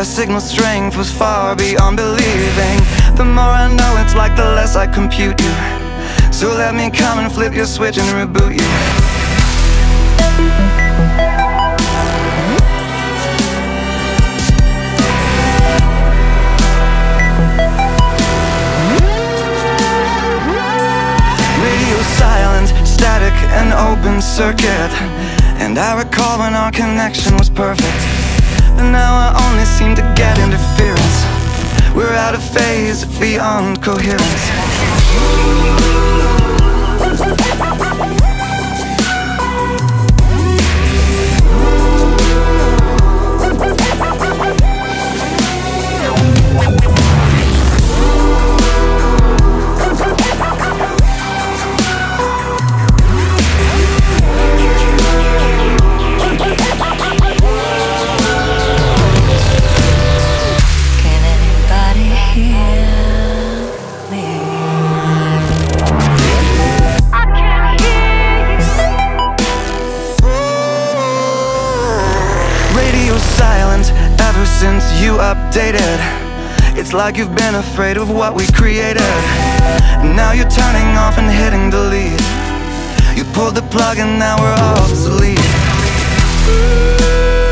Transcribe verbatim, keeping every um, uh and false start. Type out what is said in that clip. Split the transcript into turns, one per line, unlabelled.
signal strength was far beyond believing. The more I know, it's like the less I compute you. So let me come and flip your switch and reboot you. Radio silent, static and open circuit. And I recall when our connection was perfect, but now I only seem to get interference. We're out of phase, beyond coherence. Silent ever since you updated. It's like you've been afraid of what we created. And now you're turning off and hitting delete. You pulled the plug and now we're obsolete.